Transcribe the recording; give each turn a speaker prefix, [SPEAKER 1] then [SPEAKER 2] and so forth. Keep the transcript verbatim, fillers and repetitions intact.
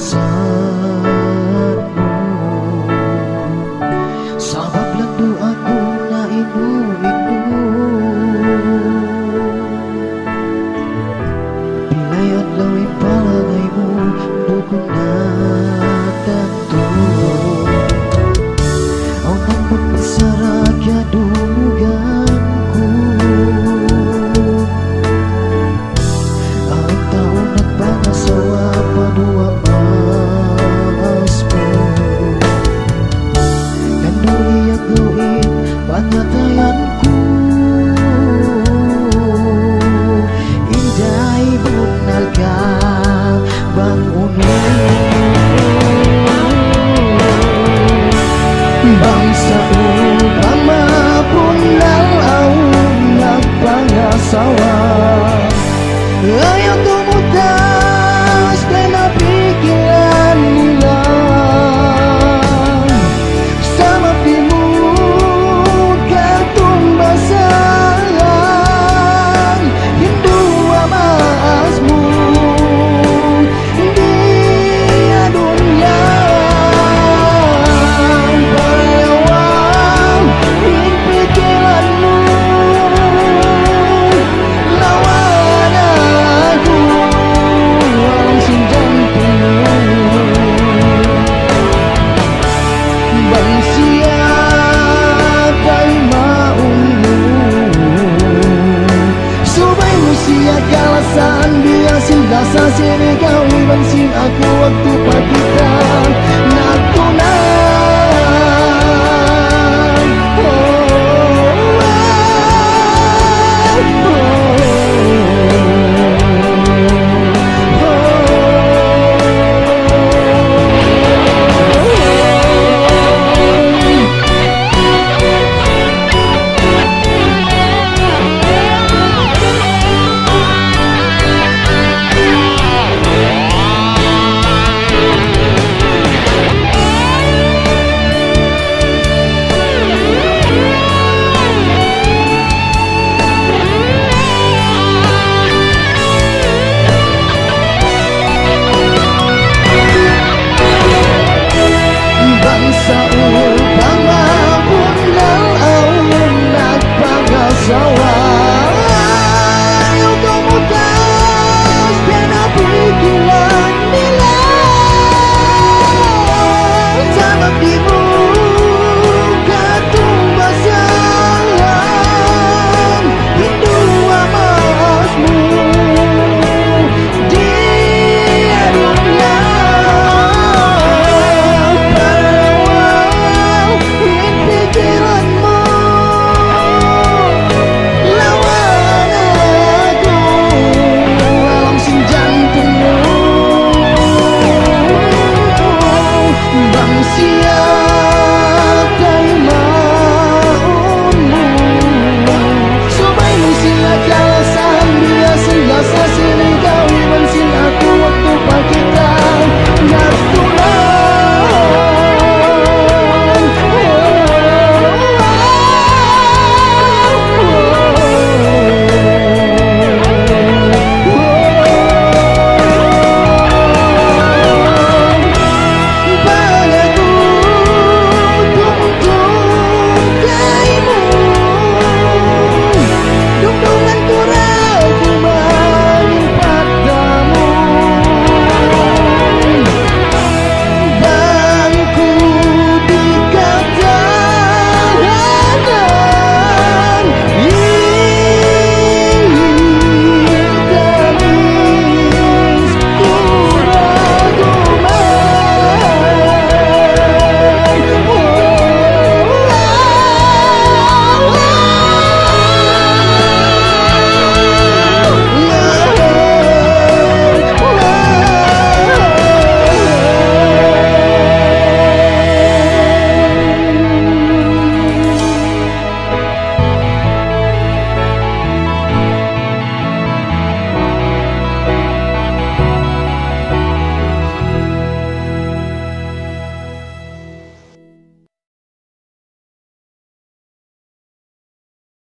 [SPEAKER 1] pesanmu. Sabab landu aku na inu-inu bilay adlaw ipalangaymu dukong na tanto. Aw nang magpasarag ya dumuganku ang taon nagpangasawa padua mas mo. Kanuli aguin panyatayanku inday bunal ka bang bangsa utama punal au nagpangasawa. Ayaw tumutas kay napigilan nila sa mapimug katumbasan. Hindua maas mo di adunya parewang pikiran mo lawan aku walang sinjang bang siapay maungu subay mo siya kalasan biang sindasa sinigaw iban sin aku waktu pagkita